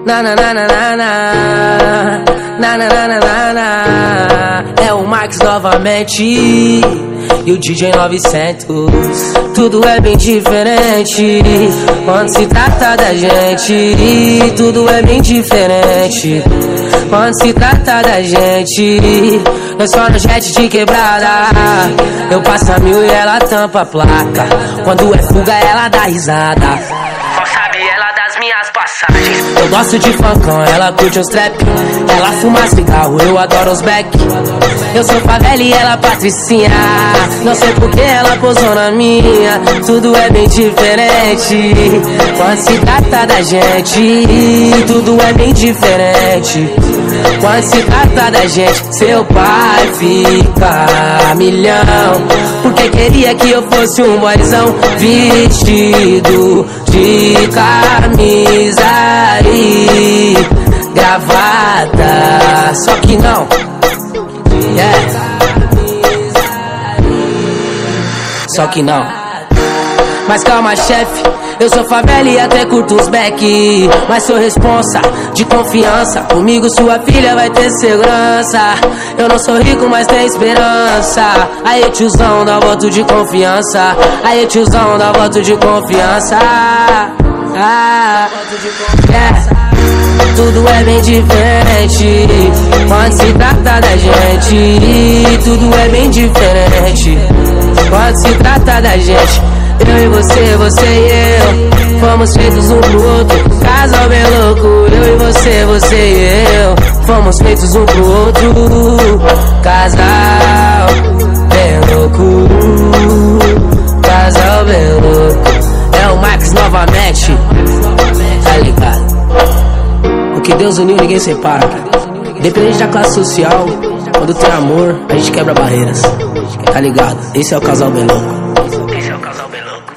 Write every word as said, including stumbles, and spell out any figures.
Na na na na na na na na na na na na. É o Max novamente e o D J novecentos. Tudo é bem diferente quando se trata da gente. Tudo é bem diferente quando se trata da gente. Nós só no jet de quebrada. Eu passo a mil e ela tampa a placa. Quando é fuga ela dá risada. Mal sabe ela das minhas passagens. Eu gosto de funkão, ela curte os trap. Ela fuma cigarro, eu adoro os back. Eu sou favela e ela patricinha. Não sei porque ela posou na minha. Tudo é bem diferente quando se trata da gente. Tudo é bem diferente quando se trata da gente. Seu pai fica milhão porque queria que eu fosse um boyzão vestido de camisa e gravata. Só que não, yeah. Só que não. Mas calma, chefe, eu sou favela e até curto os back. Mas sou responsa, de confiança. Comigo sua filha vai ter segurança. Eu não sou rico, mas tenho esperança. Aí tiozão, dá voto de confiança. Aí tiozão, dá voto de confiança. Ah, yeah. Tudo é bem diferente quando se trata da gente. Tudo é bem diferente quando se trata da gente. Eu e você, você e eu, fomos feitos um pro outro, casal bem louco. Eu e você, você e eu, fomos feitos um pro outro, casal bem louco. Casal bem louco. É o Max novamente, tá ligado? O que Deus uniu ninguém separa. Independente da classe social, quando tem amor, a gente quebra barreiras. Tá ligado? Esse é o casal bem louco. Esse é o casal bem louco.